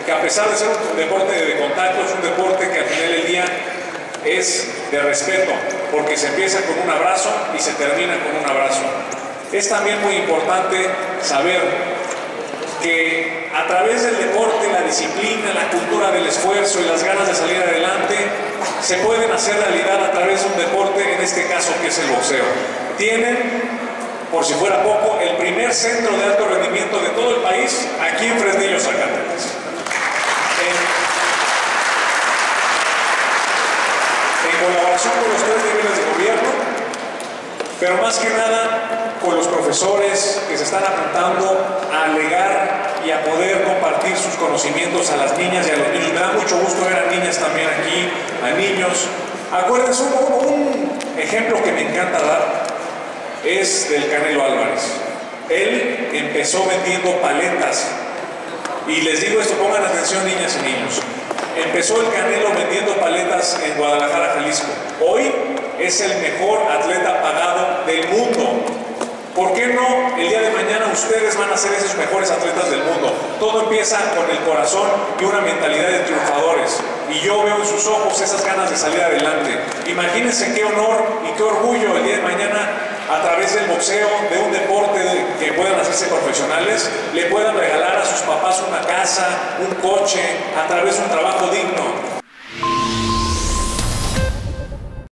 que a pesar de ser un deporte de contacto, es un deporte que al final del día es de respeto, porque se empieza con un abrazo y se termina con un abrazo. Es también muy importante saber que a través del deporte, la disciplina, la cultura del esfuerzo y las ganas de salir adelante se pueden hacer realidad a través de un deporte, en este caso que es el boxeo. Tienen, por si fuera poco, el primer centro de alto rendimiento de todo el país aquí en Fresnillo, Zacatecas. En colaboración con los 3 niveles de gobierno, pero más que nada con los profesores que se están apuntando a legar y a poder compartir sus conocimientos a las niñas y a los niños. Me da mucho gusto ver a niñas también aquí, a niños. Acuérdense, un ejemplo que me encanta dar es del Canelo Álvarez. Él empezó vendiendo paletas, y les digo esto, pongan atención niñas y niños. Empezó el Canelo vendiendo paletas en Guadalajara, Jalisco. Hoy es el mejor atleta pagado del mundo. ¿Por qué no el día de mañana ustedes van a ser esos mejores atletas del mundo? Todo empieza con el corazón y una mentalidad de triunfadores. Y yo veo en sus ojos esas ganas de salir adelante. Imagínense qué honor y qué orgullo el día de mañana, a través del boxeo, de un deporte que puedan hacerse profesionales, le puedan regalar a sus papás una casa, un coche, a través de un trabajo digno.